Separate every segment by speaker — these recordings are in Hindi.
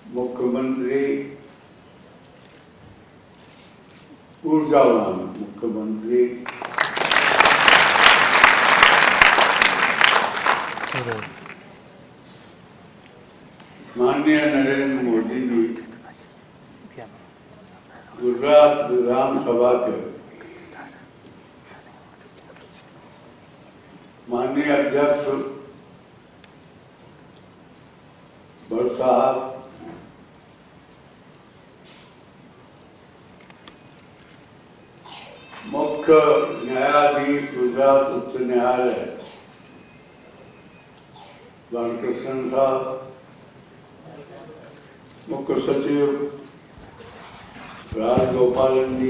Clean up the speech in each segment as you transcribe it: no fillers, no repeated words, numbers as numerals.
Speaker 1: मुख्यमंत्री, ऊर्जावान मुख्यमंत्री माननीय नरेंद्र मोदी जी गुजरात विधानसभा के माननीय अध्यक्ष भट्ट साहब, मुख्य न्यायाधीश गुजरात उच्च न्यायालय बालकृष्ण साहब, मुख्य सचिव राजगोपालन जी,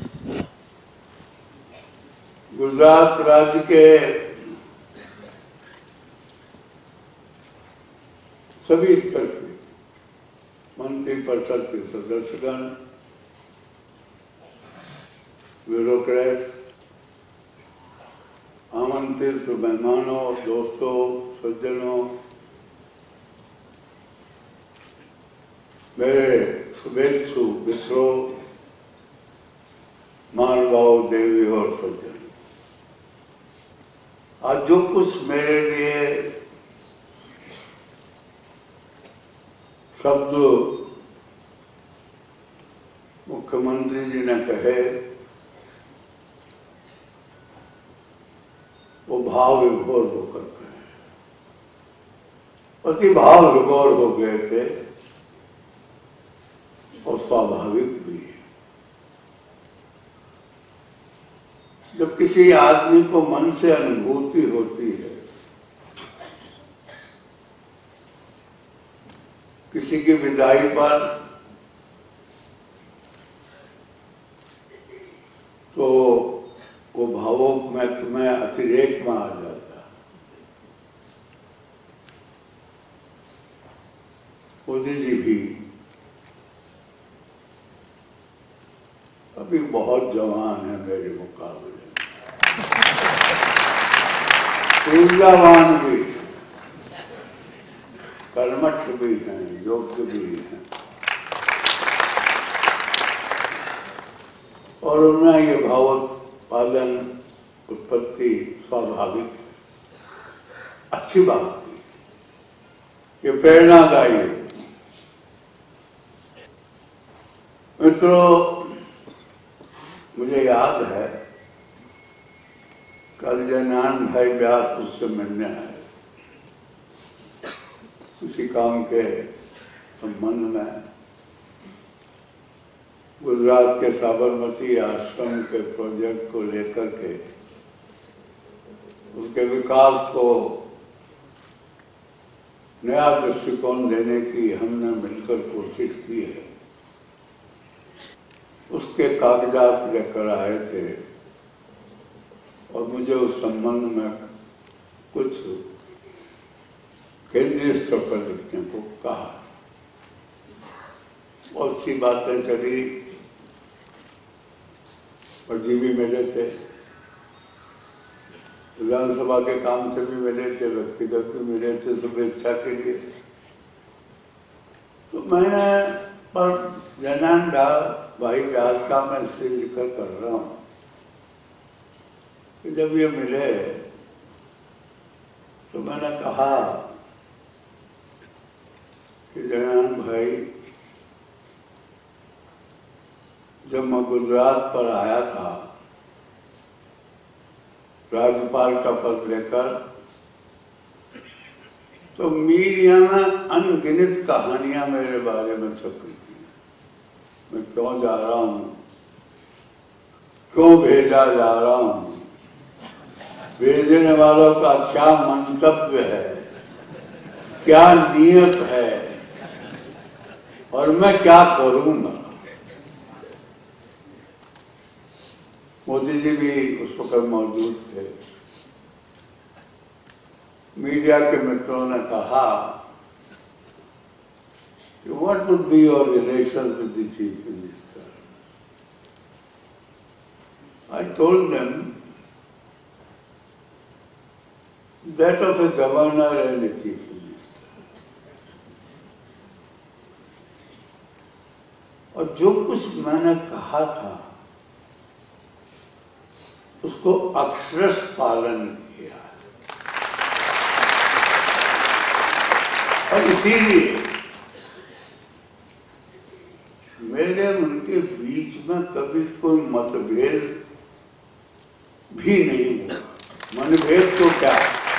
Speaker 1: गुजरात राज्य के सभी स्तर के मंत्रिपरिषद के सदस्यगण, ब्यूरोक्रेट्स, आमंत्रित मेहमानों, दोस्तों, सज्जनों, मेरे शुभेच्छु मित्रों, महानुभाव, देवी और सज्जन, आज जो कुछ मेरे लिए शब्द मुख्यमंत्री जी ने कहे वो भाव विभोर होकर कहे, अति भाव विभोर हो गए थे और स्वाभाविक भी है। जब किसी आदमी को मन से अनुभूति होती है, किसी की विदाई पर, तो वो भावों में अतिरेक में आ जाता। मोदी जी भी अभी बहुत जवान है मेरे मुकाबले, ऊर्जावान भी, कर्मठ भी हैं, योग्य भी हैं, और उनमें ये भावोत्पादन उत्पत्ति स्वाभाविक है, अच्छी बात भी, ये प्रेरणादायी है। मित्रों, मुझे याद है कल जयनारायण भाई व्यास मुझसे मिलने आए किसी काम के संबंध में, गुजरात के साबरमती आश्रम के प्रोजेक्ट को लेकर के, उसके विकास को नया दृष्टिकोण देने की हमने मिलकर कोशिश की है। उसके कागजात लेकर आए थे और मुझे उस संबंध में कुछ केंद्रीय स्तर पर लिखने को कहा। बहुत सी बातें चली, फर्जी भी मिले थे, विधानसभा के काम से भी मिले थे, व्यक्तिगत भी मिले थे शुभेच्छा के लिए। तो मैंने पर जयनारायण भाई व्यास का मैं इसलिए जिक्र कर रहा हूँ कि जब ये मिले तो मैंने कहा कि जयनारायण भाई, जब मैं गुजरात पर आया था राज्यपाल का पद लेकर, तो मीडिया में अनगिनत कहानियां मेरे बारे में छपी थी। मैं क्यों जा रहा हूँ, क्यों भेजा जा रहा हूँ, भेजने वालों का क्या मंतव्य है, क्या नियत है, और मैं क्या करूंगा। मोदी जी भी उस वक्त मौजूद थे। मीडिया के मित्रों ने कहा कि what would be your relation with the chief minister. I told them that of a governor and a chief minister. और जो कुछ मैंने कहा था उसको अक्षरश पालन किया। और इसीलिए मेरे उनके बीच में कभी कोई मतभेद भी नहीं हुआ। मनभेद तो क्या,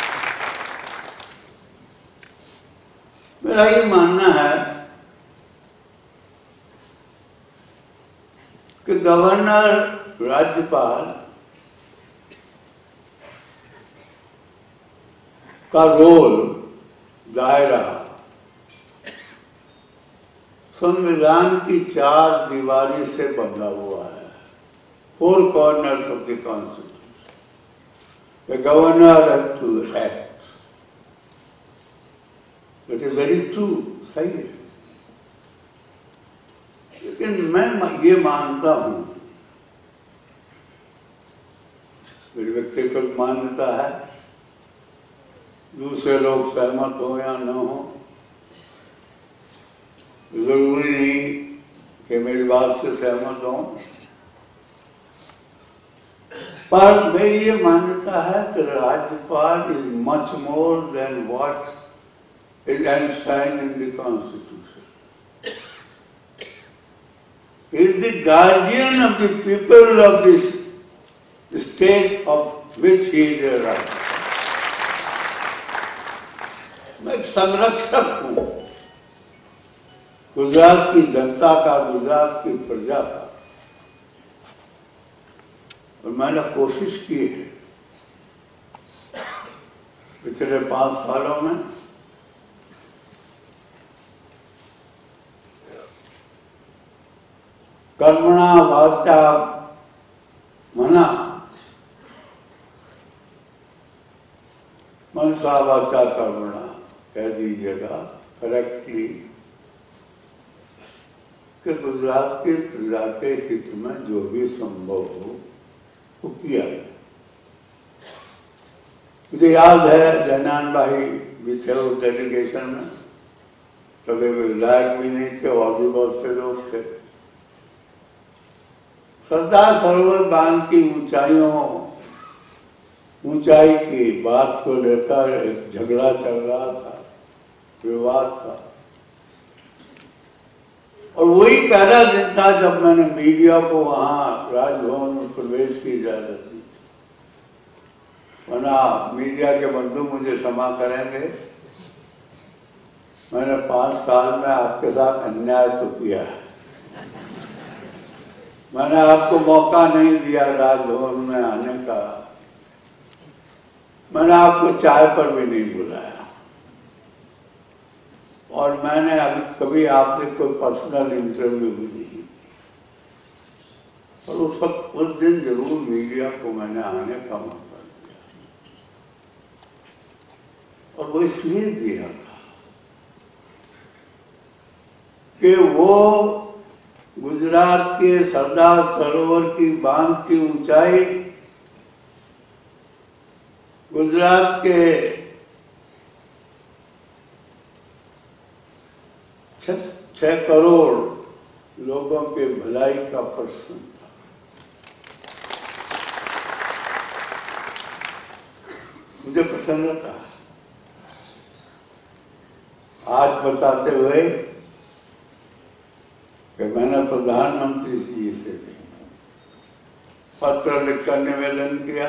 Speaker 1: मेरा ये मानना है कि गवर्नर, राज्यपाल का रोल, दायरा संविधान की 4 दीवारी से बंधा हुआ है। 4 corners of the Constitution. The governor has to act. That is very true, सही है। लेकिन मैं ये मानता हूं, मेरी व्यक्तिगत मान्यता है, दूसरे लोग सहमत हो या न हो, जरूरी नहीं कि मेरी बात से सहमत हो, पर मेरी ये मान्यता है कि राज्यपाल is much more than what is enshrined in the constitution. He is the guardian of the people of this state of which he is a right. मैं एक संरक्षक हूं गुजरात की जनता का, गुजरात की प्रजा का, और मैंने कोशिश की है पिछले 5 सालों में कर्मणा वाचा मना, मनसा वाचा कर्मणा कह दीजिएगा करेक्टली, कि गुजरात की प्रजा के हित में जो भी संभव हो वो किया है। मुझे याद है जयनान भाई भी थे उस डेलीगेशन में, तभी विधायक भी नहीं थे और भी बहुत से लोग थे। सरदार सरोवर बांध की ऊंचाई की बात को लेकर एक झगड़ा चल रहा था, विवाद था, और वही पहला दिन था जब मैंने मीडिया को वहां राजभवन में प्रवेश की इजाजत दी थी। वरना मीडिया के बंधु मुझे क्षमा करेंगे, मैंने 5 साल में आपके साथ अन्याय तो किया है। मैंने आपको मौका नहीं दिया राजभवन में आने का, मैंने आपको चाय पर भी नहीं बुलाया, और मैंने अभी कभी आपसे कोई पर्सनल इंटरव्यू भी नहीं दी। और उस दिन जरूर मीडिया को मैंने आने का मौका दिया, और वो इसलिए दिया था कि वो गुजरात के सरदार सरोवर की बांध की ऊंचाई, गुजरात के 6 करोड़ लोगों के भलाई का प्रश्न था। मुझे प्रसन्नता आज बताते हुए कि मैंने प्रधानमंत्री जी से पत्र लिखकर निवेदन किया,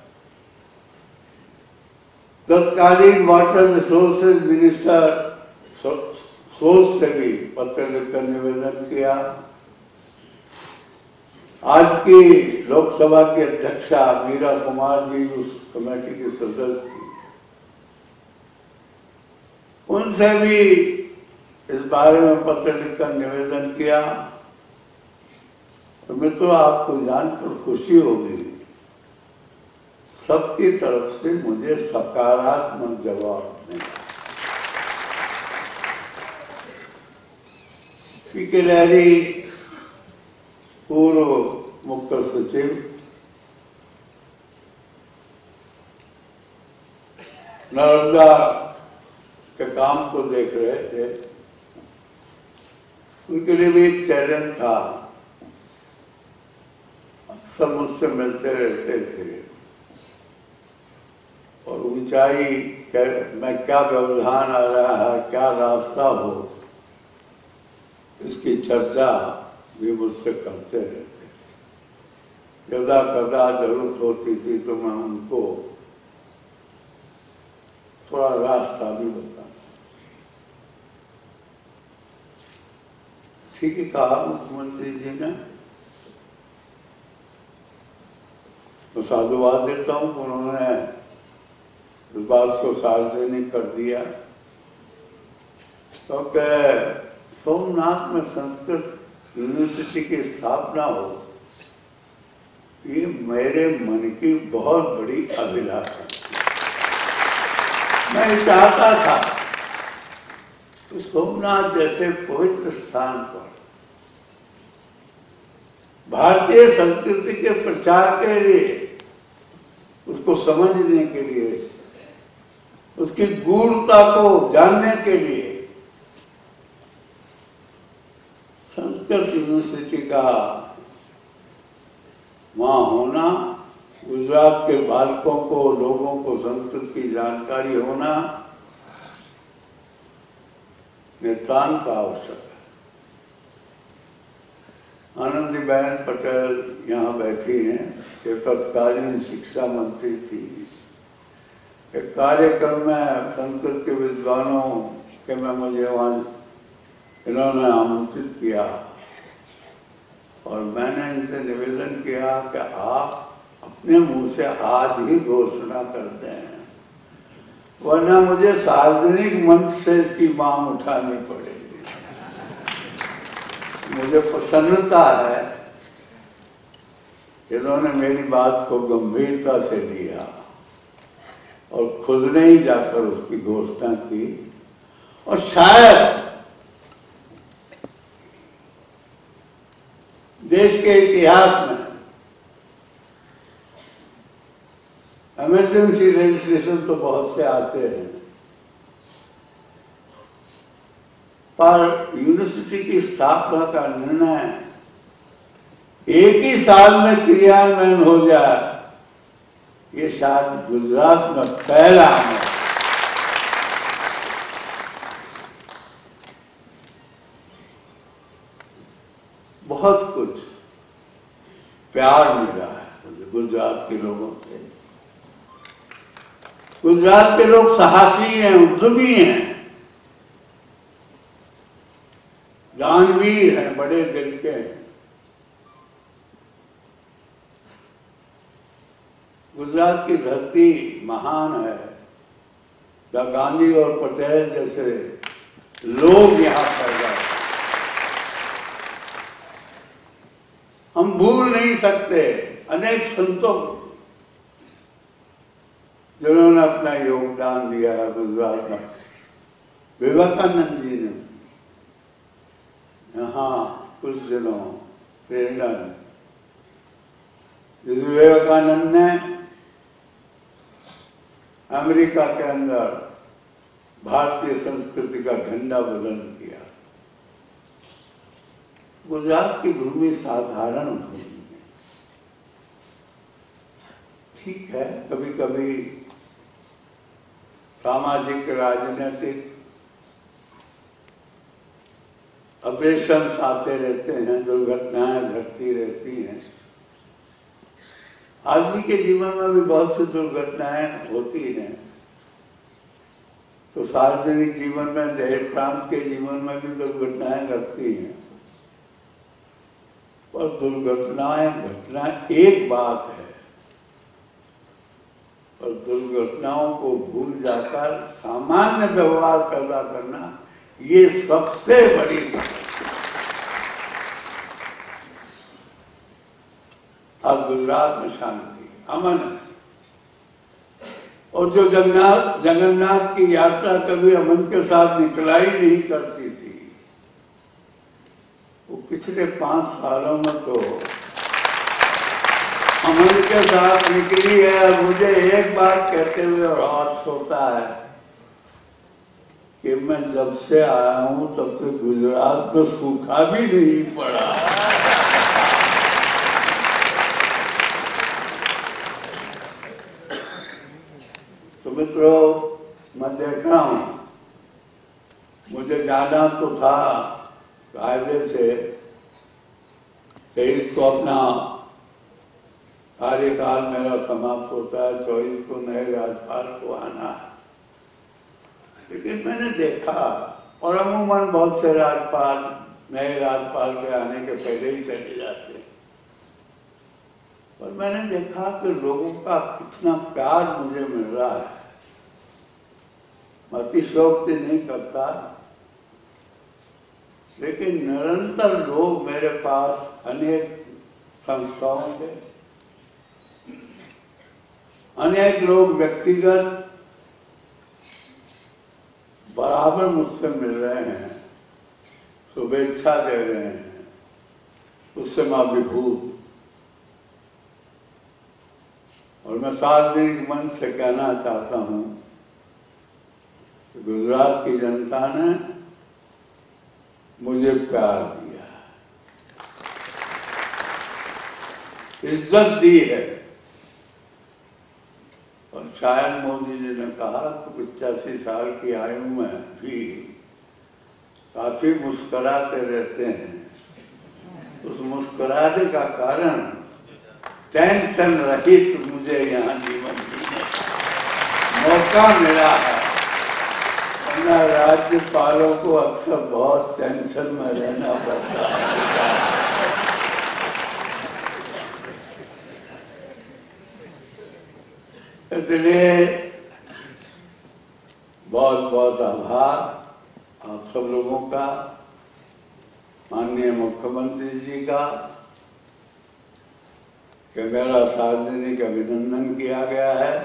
Speaker 1: तत्कालीन वाटर रिसोर्सेज मिनिस्टर सोच से भी पत्र लिखकर निवेदन किया, आज की लोकसभा की अध्यक्षा मीरा कुमार जी उस कमेटी की सदस्य थी, उनसे भी इस बारे में पत्र लिखकर निवेदन किया। तो मित्रों, आपको जानकर खुशी होगी, सबकी तरफ से मुझे सकारात्मक जवाब मिला। पी.के. लहरी पूर्व मुख्य सचिव, नर्मदा के काम को देख रहे थे, उनके लिए भी एक चैलेंज था। सब मुझसे मिलते रहते थे और ऊंचाई में क्या व्यवधान आ रहा है, क्या रास्ता हो, इसकी चर्चा भी मुझसे करते रहते थे। यदा कदा जरूरत होती थी तो मैं उनको थोड़ा रास्ता भी बताता। ठीक है कहा मुख्यमंत्री जी ने। तो साधुवाद देता हूं उन्होंने इस बात को सार्वजनिक कर दिया। क्योंकि सोमनाथ में संस्कृत यूनिवर्सिटी की स्थापना हो, ये मेरे मन की बहुत बड़ी अभिलाषा थी। मैं चाहता था कि सोमनाथ जैसे पवित्र स्थान पर भारतीय संस्कृति के प्रचार के लिए, उसको समझने के लिए, उसकी गूढ़ता को जानने के लिए संस्कृत यूनिवर्सिटी का वहां होना, गुजरात के बालकों को, लोगों को संस्कृत की जानकारी होना नितांत आवश्यक है। आनंदीबेन पटेल यहाँ बैठी हैं, ये तत्कालीन शिक्षा मंत्री थी। एक कार्यक्रम में संस्कृत के विद्वानों के में मुझे वहाँ इन्होंने आमंत्रित किया और मैंने इनसे निवेदन किया कि आप अपने मुंह से आज ही घोषणा कर दें, वरना मुझे सार्वजनिक मंच से इसकी मांग उठानी पड़ेगी। मुझे प्रसन्नता है इन्होंने मेरी बात को गंभीरता से लिया और खुद ने ही जाकर उसकी घोषणा की। और शायद देश के इतिहास में इमरजेंसी रजिस्ट्रेशन तो बहुत से आते हैं, पर यूनिवर्सिटी की स्थापना का निर्णय एक ही साल में क्रियान्वयन हो जाए, ये शायद गुजरात में पहला है। बहुत कुछ प्यार मिला है मुझे गुजरात के लोगों से। गुजरात के लोग साहसी हैं, उद्यमी हैं, दानवीर हैं, बड़े दिल के हैं। गुजरात की धरती महान है, जहाँ गांधी और पटेल जैसे लोग यहाँ पैदा हुए। हम भूल नहीं सकते अनेक संतों जिन्होंने अपना योगदान दिया है गुजरात में। विवेकानंद जी ने यहाँ कुछ दिनों प्रेरणा में, विवेकानंद ने अमेरिका के अंदर भारतीय संस्कृति का झंडा बुलंद किया। गुजरात की भूमि साधारण भूमि है। ठीक है, कभी कभी सामाजिक राजनीतिक अपेशंस आते रहते हैं, दुर्घटनाएं घटती रहती हैं। आदमी के जीवन में भी बहुत सी दुर्घटनाएं होती हैं, तो सार्वजनिक जीवन में, देश प्रांत के जीवन में भी दुर्घटनाएं घटती हैं। पर दुर्घटनाएं घटना एक बात है, पर दुर्घटनाओं को भूल जाकर सामान्य व्यवहार पैदा करना, ये सबसे बड़ी समस्या। अब गुजरात में शांति, अमन है, और जो जगन्नाथ की यात्रा कभी अमन के साथ निकलाई नहीं करती थी, वो पिछले 5 सालों में तो अमन के साथ निकली है। मुझे एक बात कहते हुए और हर्ष होता है कि मैं जब से आया हूं तब से गुजरात में सूखा भी नहीं पड़ा। तो मित्रों, मैं देख रहा हूं, मुझे जाना तो था कायदे से, 23 को अपना कार्यकाल मेरा समाप्त होता है, 24 को नए राज्यपाल को आना है। लेकिन मैंने देखा, और अमूमन बहुत से राज्यपाल नए राज्यपाल के आने के पहले ही चले जाते हैं, और मैंने देखा कि लोगों का कितना प्यार मुझे मिल रहा है। मैं अतिशयोक्ति नहीं करता, लेकिन निरंतर लोग मेरे पास अनेक संस्थाओं के, अनेक लोग व्यक्तिगत बराबर मुझसे मिल रहे हैं, शुभेच्छा दे रहे हैं, उससे मैं विभूत। और मैं सार्वजनिक मंच से कहना चाहता हूं कि गुजरात की जनता ने मुझे प्यार दिया, इज्जत दी है। और शायद मोदी जी ने कहा कि 85 साल की आयु में भी काफी मुस्कुराते रहते हैं। उस मुस्कुराने का कारण टेंशन रहित मुझे यहाँ जीवन जीने मौका मिला है, वरना राज्यपालों को अक्सर बहुत टेंशन में रहना पड़ता है। इसलिए बहुत बहुत आभार आप सब लोगों का, माननीय मुख्यमंत्री जी का, कि मेरा सार्वजनिक अभिनंदन किया गया है।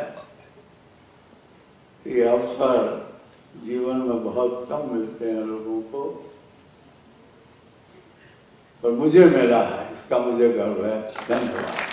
Speaker 1: ये अवसर जीवन में बहुत कम मिलते हैं लोगों को, पर मुझे मिला है, इसका मुझे गर्व है। धन्यवाद।